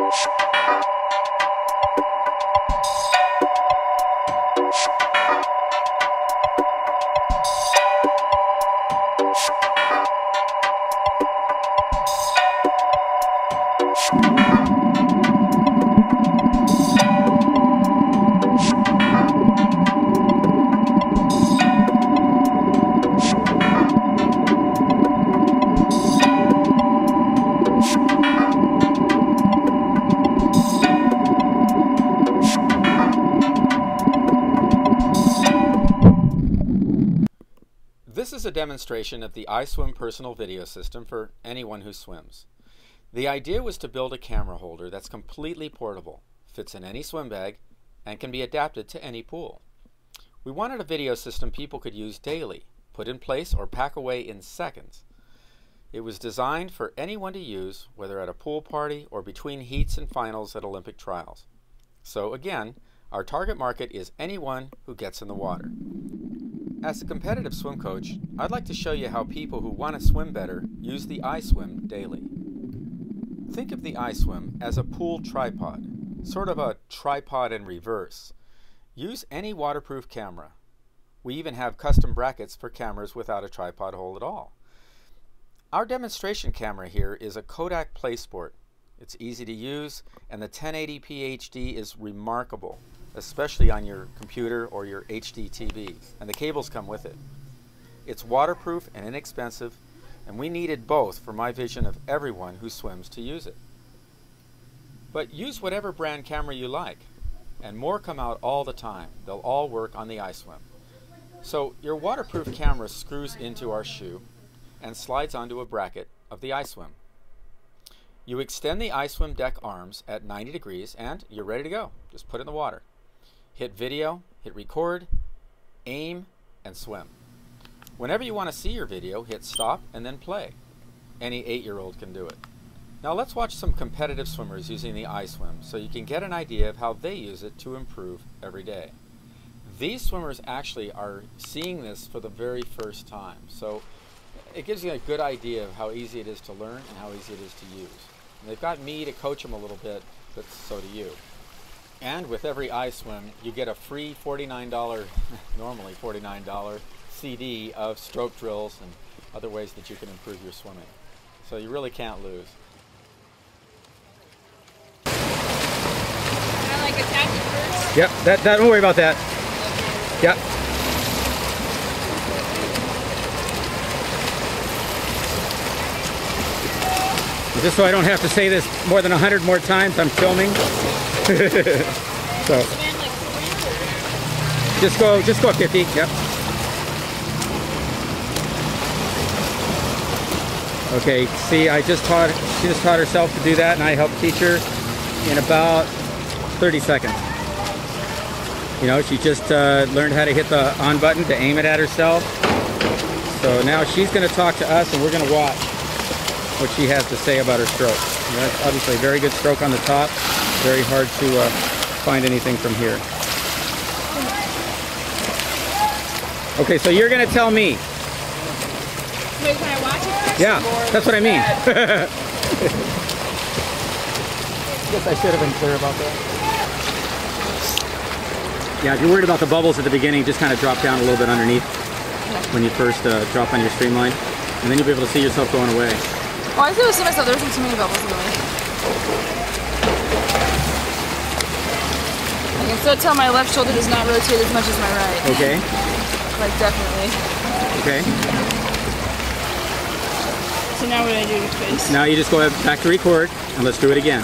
This is a demonstration of the EyeSwim Personal video system for anyone who swims. The idea was to build a camera holder that's completely portable, fits in any swim bag, and can be adapted to any pool. We wanted a video system people could use daily, put in place or pack away in seconds. It was designed for anyone to use, whether at a pool party or between heats and finals at Olympic trials. So again, our target market is anyone who gets in the water. As a competitive swim coach, I'd like to show you how people who want to swim better use the EyeSwim daily. Think of the EyeSwim as a pool tripod, sort of a tripod in reverse. Use any waterproof camera. We even have custom brackets for cameras without a tripod hole at all. Our demonstration camera here is a Kodak Playsport. It's easy to use, and the 1080p HD is remarkable, especially on your computer or your HD TV, and the cables come with it. It's waterproof and inexpensive, and we needed both for my vision of everyone who swims to use it. But use whatever brand camera you like, and more come out all the time. They'll all work on the EyeSwim. So your waterproof camera screws into our shoe and slides onto a bracket of the EyeSwim. You extend the EyeSwim deck arms at 90 degrees and you're ready to go. Just put it in the water. Hit video, hit record, aim, and swim. Whenever you want to see your video, hit stop and then play. Any 8-year-old can do it. Now let's watch some competitive swimmers using the EyeSwim so you can get an idea of how they use it to improve every day. These swimmers actually are seeing this for the very first time, so it gives you a good idea of how easy it is to learn and how easy it is to use. And they've got me to coach them a little bit, but so do you. And with every EyeSwim, you get a free $49, normally $49, CD of stroke drills and other ways that you can improve your swimming. So you really can't lose. Can I like attach it first? Yep, don't worry about that. Yep. Just so I don't have to say this more than 100 more times, I'm filming. So just go 50. Yep. Okay, see, she just taught herself to do that, and I helped teach her in about 30 seconds. You know, she just learned how to hit the on button to aim it at herself. So now she's going to talk to us, and we're going to watch what she has to say about her stroke. And that's obviously a very good stroke on the top. Very hard to find anything from here. Okay, so you're going to tell me. Wait, can I watch it first? Yeah, that's what I mean. I guess I should have been clear about that. Yeah, if you're worried about the bubbles at the beginning, just kind of drop down a little bit underneath when you first drop on your streamline, and then you'll be able to see yourself going away. Well, I feel see myself, there isn't too many bubbles in the way. I can still tell my left shoulder does not rotate as much as my right. Okay. Like, definitely. Okay. So now what do I do with face? Now you just go back to record, and let's do it again.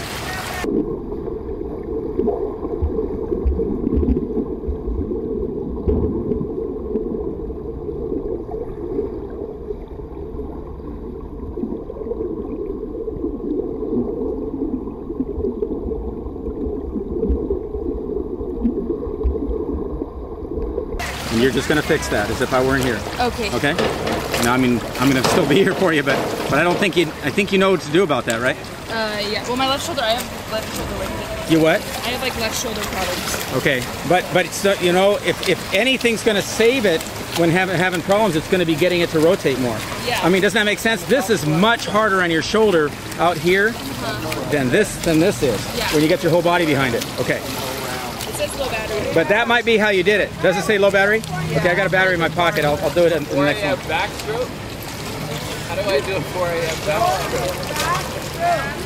And you're just going to fix that as if I weren't here. Okay. Okay? Now, I mean, I'm going to still be here for you, but I don't think I think you know what to do about that, right? Yeah. Well, my left shoulder, I have left shoulder with it. You what? I have like left shoulder problems. Okay, but it's, you know, if anything's going to save it when having problems, it's going to be getting it to rotate more. Yeah. I mean, doesn't that make sense? This is much harder on your shoulder out here than this is. Yeah. When you get your whole body behind it. Okay. It says low battery. But that might be how you did it. Does it say low battery? Yeah. Okay, I got a battery in my pocket. I'll do it in the next one. 4 a.m. backstroke? How do I do a 4 a.m. backstroke?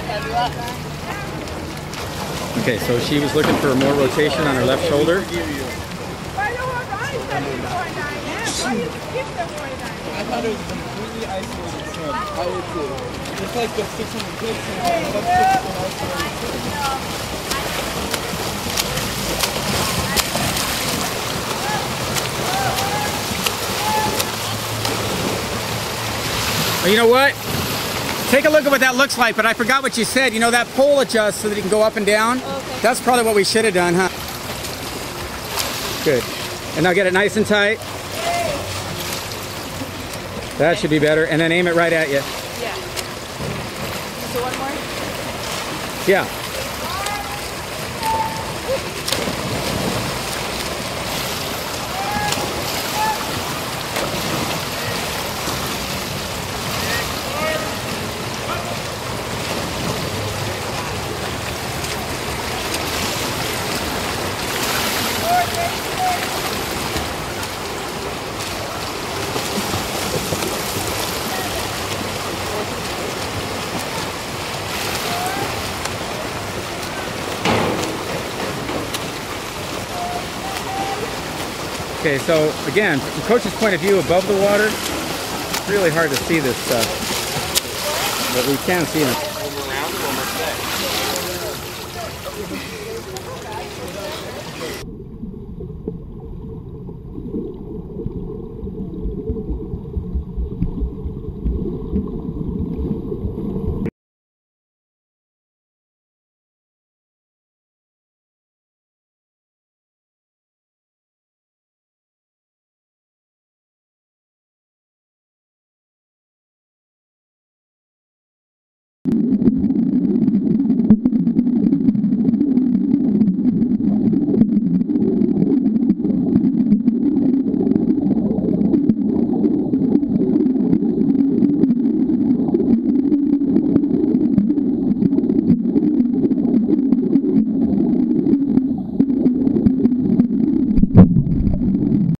Okay, so she was looking for more rotation on her left shoulder. I thought it was completely isolated swim. I did too. Just like the 600 kicks and Well, you know what? Take a look at what that looks like, but I forgot what you said. You know, that pole adjusts so that it can go up and down? Okay. That's probably what we should have done, huh? Good. And now get it nice and tight. That should be better. And then aim it right at you. Yeah. So one more? Yeah. Okay, so again, from coach's point of view above the water, it's really hard to see this stuff, but we can see it. one more round or one more set?